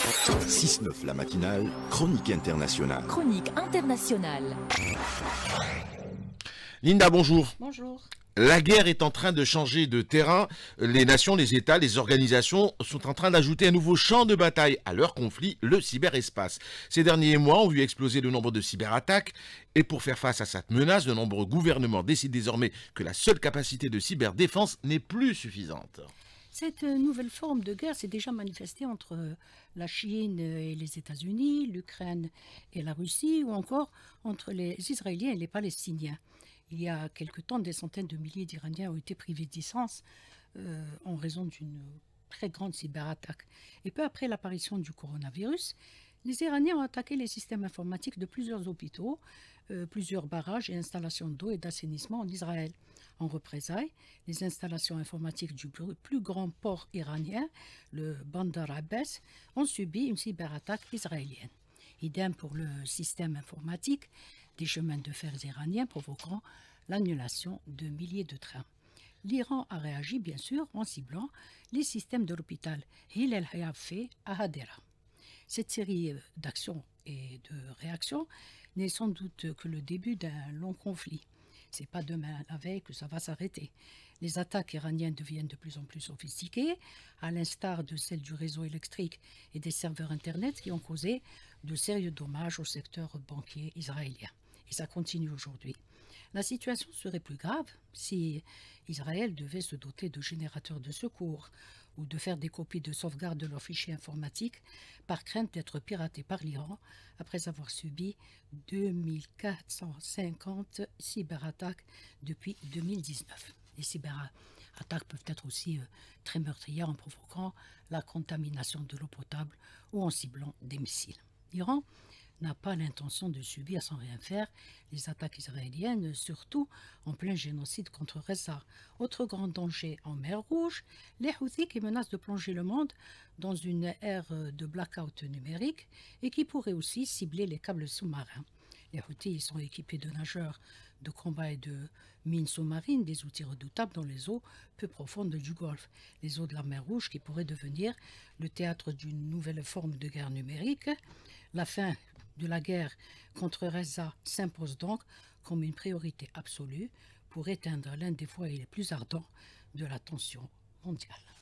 6-9 la matinale, chronique internationale. Chronique internationale. Linda, bonjour. Bonjour. La guerre est en train de changer de terrain. Les nations, les États, les organisations sont en train d'ajouter un nouveau champ de bataille à leur conflit, le cyberespace. Ces derniers mois ont vu exploser le nombre de cyberattaques. Et pour faire face à cette menace, de nombreux gouvernements décident désormais que la seule capacité de cyberdéfense n'est plus suffisante. Cette nouvelle forme de guerre s'est déjà manifestée entre la Chine et les États-Unis, l'Ukraine et la Russie, ou encore entre les Israéliens et les Palestiniens. Il y a quelque temps, des centaines de milliers d'Iraniens ont été privés de licence en raison d'une très grande cyberattaque. Et peu après l'apparition du coronavirus, les Iraniens ont attaqué les systèmes informatiques de plusieurs hôpitaux, plusieurs barrages et installations d'eau et d'assainissement en Israël. En représailles, les installations informatiques du plus grand port iranien, le Bandar Abbas, ont subi une cyberattaque israélienne. Idem pour le système informatique des chemins de fer iraniens, provoquant l'annulation de milliers de trains. L'Iran a réagi bien sûr en ciblant les systèmes de l'hôpital Hillel Hayafeh à Hadera. Cette série d'actions et de réactions n'est sans doute que le début d'un long conflit. C'est pas demain la veille que ça va s'arrêter. Les attaques iraniennes deviennent de plus en plus sophistiquées, à l'instar de celles du réseau électrique et des serveurs Internet qui ont causé de sérieux dommages au secteur banquier israélien. Et ça continue aujourd'hui. La situation serait plus grave si Israël devait se doter de générateurs de secours ou de faire des copies de sauvegarde de leurs fichiers informatiques par crainte d'être piratés par l'Iran après avoir subi 2450 cyberattaques depuis 2019. Les cyberattaques peuvent être aussi très meurtrières en provoquant la contamination de l'eau potable ou en ciblant des missiles. L'Iran n'a pas l'intention de subir sans rien faire les attaques israéliennes, surtout en plein génocide contre Reza. Autre grand danger en mer Rouge, les Houthis qui menacent de plonger le monde dans une ère de blackout numérique et qui pourraient aussi cibler les câbles sous-marins. Les Houthis sont équipés de nageurs de combat et de mines sous-marines, des outils redoutables dans les eaux peu profondes du Golfe. Les eaux de la mer Rouge qui pourraient devenir le théâtre d'une nouvelle forme de guerre numérique. La fin de la guerre contre Reza s'impose donc comme une priorité absolue pour éteindre l'un des foyers les plus ardents de la tension mondiale.